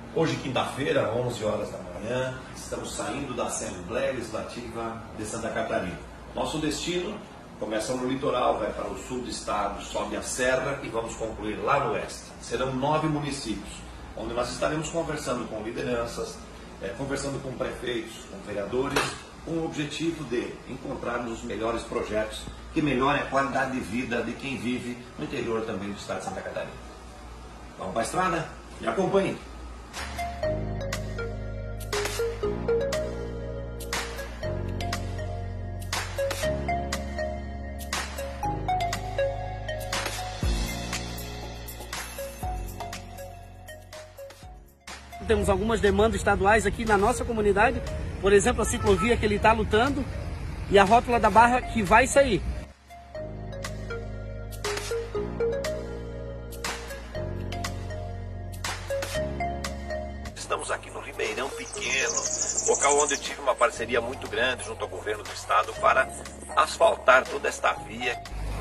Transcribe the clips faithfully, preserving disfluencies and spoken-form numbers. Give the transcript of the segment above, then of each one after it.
Hoje, quinta-feira, onze horas da manhã, estamos saindo da Assembleia Legislativa de Santa Catarina. Nosso destino começa no litoral, vai para o sul do estado, sobe a serra e vamos concluir lá no oeste. Serão nove municípios, onde nós estaremos conversando com lideranças, é, conversando com prefeitos, com vereadores, com o objetivo de encontrarmos os melhores projetos que melhorem a qualidade de vida de quem vive no interior também do estado de Santa Catarina. Vamos para a estrada? Me acompanhe! Temos algumas demandas estaduais aqui na nossa comunidade, por exemplo, a ciclovia que ele está lutando e a rótula da Barra que vai sair. Estamos aqui no Ribeirão Pequeno, local onde eu tive uma parceria muito grande junto ao governo do estado para asfaltar toda esta via.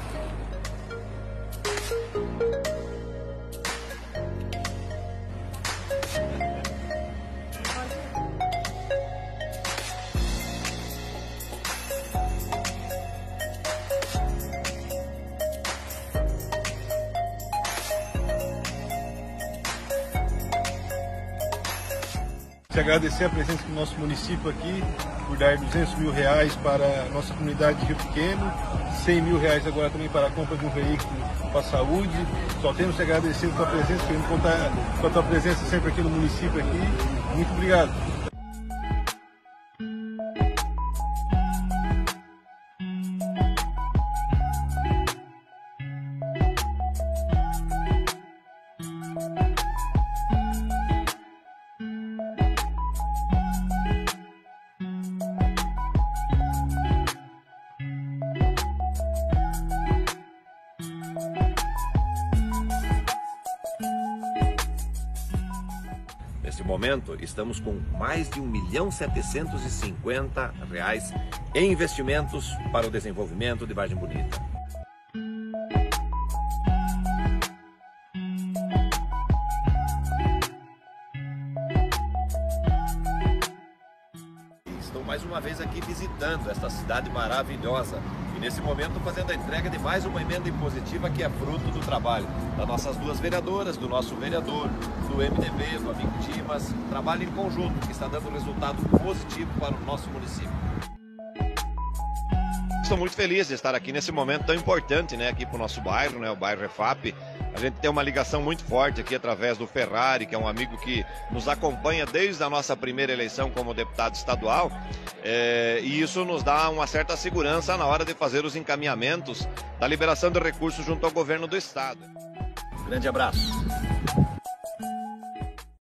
Agradecer a presença do nosso município aqui, por dar duzentos mil reais para a nossa comunidade de Rio Pequeno, cem mil reais agora também para a compra de um veículo para a saúde. Só temos que agradecer a tua presença, queremos contar com a tua presença sempre aqui no município aqui. Muito obrigado. Neste momento, estamos com mais de um milhão setecentos e cinquenta reais em investimentos para o desenvolvimento de Vargem Bonita. Estou mais uma vez aqui visitando esta cidade maravilhosa e nesse momento fazendo a entrega de mais uma emenda impositiva que é fruto do trabalho das nossas duas vereadoras, do nosso vereador, do M D B, do amigo Dimas, trabalho em conjunto que está dando resultado positivo para o nosso município. Estou muito feliz de estar aqui nesse momento tão importante, né, aqui para o nosso bairro, né, o bairro Refap. A gente tem uma ligação muito forte aqui através do Ferrari, que é um amigo que nos acompanha desde a nossa primeira eleição como deputado estadual, é, e isso nos dá uma certa segurança na hora de fazer os encaminhamentos da liberação de recursos junto ao governo do estado. Grande abraço.